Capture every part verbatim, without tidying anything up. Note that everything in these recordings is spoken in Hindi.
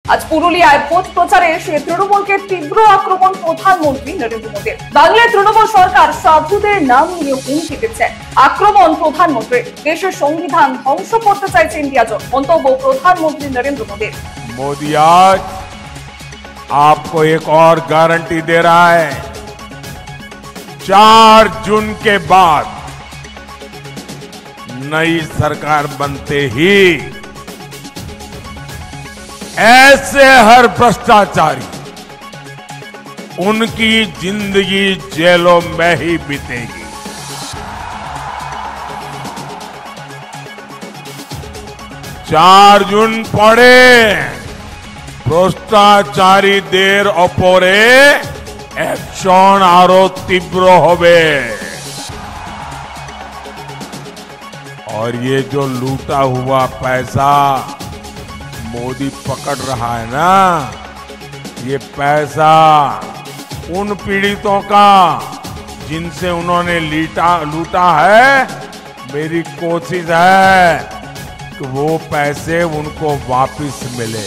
আজ পুরুলিয়ায় ভোট প্রচারে এসে তৃণমূলকে তীব্র আক্রমণ প্রধানমন্ত্রী নরেন্দ্র মোদীর। বাংলায় তৃণমূল সরকার সাধুদের নাম নিয়ে হুমকি দিচ্ছে। আক্রমণ প্রধানমন্ত্রী, দেশের সংবিধান ধ্বংস করতে চাইছে ইন্ডিয়া জোট, মন্তব্য প্রধানমন্ত্রী নরেंद्र मोदी। मोदी आज आपको एक और गारंटी दे रहा है। चार जून के बाद नई सरकार बनते ही ऐसे हर भ्रष्टाचारी उनकी जिंदगी जेलों में ही बीतेगी। चार जून पड़े भ्रष्टाचारीদের ওপরে অ্যাকশন আরো তীব্র হবে। और ये जो लूटा हुआ पैसा मोदी पकड़ रहा है ना, ये पैसा उन पीड़ितों का जिनसे उन्होंने लूटा लूटा है। मेरी कोशिश है कि वो पैसे उनको वापस मिले,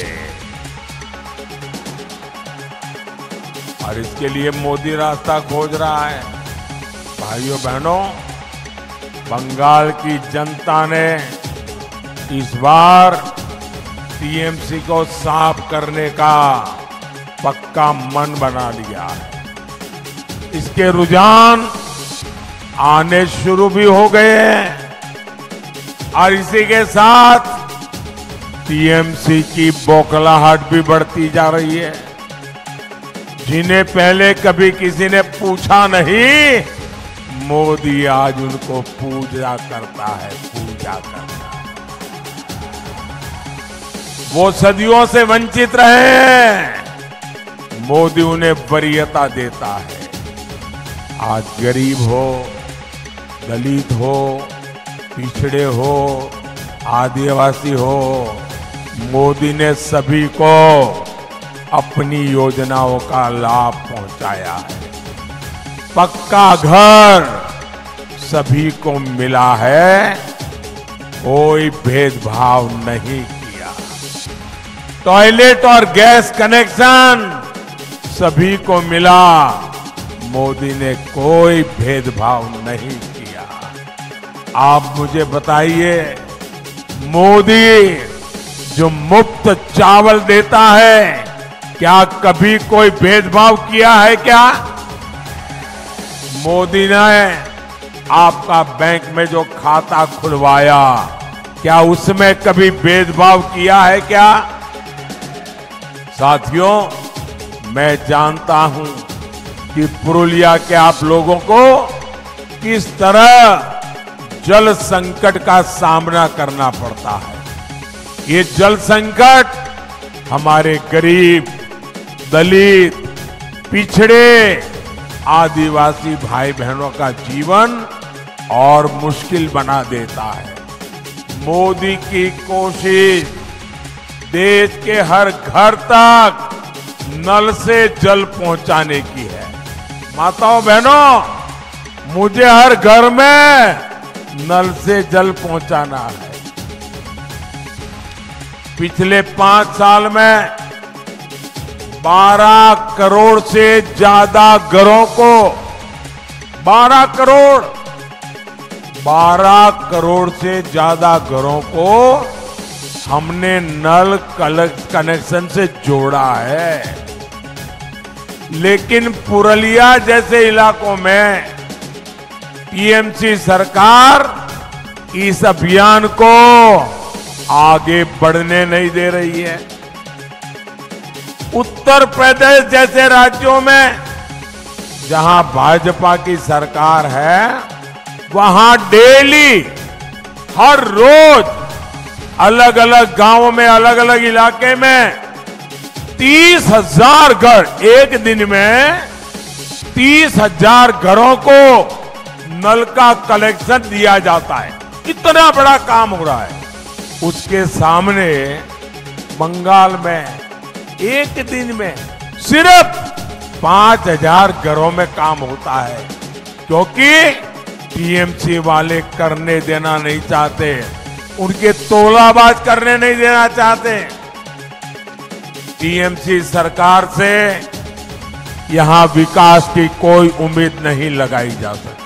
और इसके लिए मोदी रास्ता खोज रहा है। भाइयों बहनों, बंगाल की जनता ने इस बार टीएमसी को साफ करने का पक्का मन बना लिया है। इसके रुझान आने शुरू भी हो गए हैं, और इसी के साथ टीएमसी की बौखलाहट भी बढ़ती जा रही है। जिन्हें पहले कभी किसी ने पूछा नहीं, मोदी आज उनको पूजा करता है, पूजा करता है। वो सदियों से वंचित रहे हैं, मोदी उन्हें वरीयता देता है। आज गरीब हो, दलित हो, पिछड़े हो, आदिवासी हो, मोदी ने सभी को अपनी योजनाओं का लाभ पहुंचाया है। पक्का घर सभी को मिला है, कोई भेदभाव नहीं किया। टॉयलेट और गैस कनेक्शन सभी को मिला, मोदी ने कोई भेदभाव नहीं किया। आप मुझे बताइए, मोदी जो मुफ्त चावल देता है, क्या कभी कोई भेदभाव किया है क्या? मोदी ने आपका बैंक में जो खाता खुलवाया, क्या उसमें कभी भेदभाव किया है क्या? साथियों, मैं जानता हूं कि पुरुलिया के आप लोगों को किस तरह जल संकट का सामना करना पड़ता है। ये जल संकट हमारे गरीब, दलित, पिछड़े, आदिवासी भाई बहनों का जीवन और मुश्किल बना देता है। मोदी की कोशिश देश के हर घर तक नल से जल पहुंचाने की है। माताओं बहनों, मुझे हर घर में नल से जल पहुंचाना है। पिछले पांच साल में बारह करोड़ से ज्यादा घरों को बारह करोड़ बारह करोड़ से ज्यादा घरों को हमने नल कनेक्शन से जोड़ा है। लेकिन पुरुलिया जैसे इलाकों में टीएमसी सरकार इस अभियान को आगे बढ़ने नहीं दे रही है। उत्तर प्रदेश जैसे राज्यों में जहां भाजपा की सरकार है, वहां डेली हर रोज अलग अलग गांवों में, अलग अलग इलाके में तीस हजार घर, एक दिन में तीस हजार घरों को नल का कनेक्शन दिया जाता है। इतना बड़ा काम हो रहा है। उसके सामने बंगाल में एक दिन में सिर्फ पांच हजार घरों में काम होता है, क्योंकि टीएमसी वाले करने देना नहीं चाहते, उनके तोलाबाज करने नहीं देना चाहते। टीएमसी सरकार से यहां विकास की कोई उम्मीद नहीं लगाई जा सकती।